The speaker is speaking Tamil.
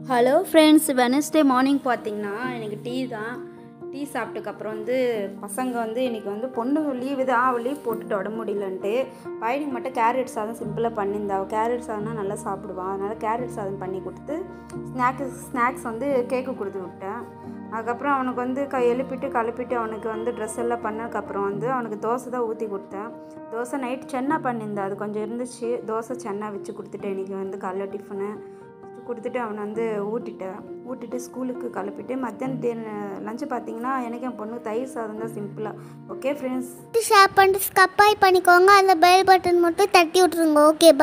ஹலோ ஃப்ரெண்ட்ஸ், வெனஸ்டே மார்னிங் பார்த்தீங்கன்னா எனக்கு டீ தான். டீ சாப்பிட்டதுக்கப்புறம் பசங்க இன்றைக்கி பொண்ணு லீவு தான், அவள் லீவ் போட்டுட்டு உட முடியலன்ட்டு பையனுக்கு மட்டும் கேரட் சாதம் சிம்பிளாக பண்ணியிருந்தா. அவள் கேரட் சாதம்னா நல்லா சாப்பிடுவான். அதனால் கேரட் சாதம் பண்ணி கொடுத்து ஸ்நாக்ஸ் கேக்கு கொடுத்து விட்டேன். அதுக்கப்புறம் அவனுக்கு எழுப்பிட்டு கலப்பிட்டு அவனுக்கு ட்ரெஸ் எல்லாம் பண்ணதுக்கப்புறம் அவனுக்கு தோசை தான் ஊற்றி கொடுத்தேன். தோசை நைட் சென்னா பண்ணியிருந்தேன், அது கொஞ்சம் இருந்துச்சு. தோசை சென்னா வச்சு கொடுத்துட்டேன். இன்றைக்கி காலைல டிஃபனு கொடுத்துட்டு அவனை ஊட்டிட்டு ஸ்கூலுக்கு கிளப்பிட்டு மத்தியானம் லஞ்சு பார்த்தீங்கன்னா எனக்கு என் பொண்ணு தயிர் சாதம் தான் சிம்பிளாக. ஓகே ஃப்ரெண்ட்ஸ், ஷேர் பண்ணிட்டு சப்ஸ்கிரைப் பண்ணிக்கோங்க. அந்த பெல் பட்டன் மட்டும் தட்டி விட்ருங்க. ஓகே.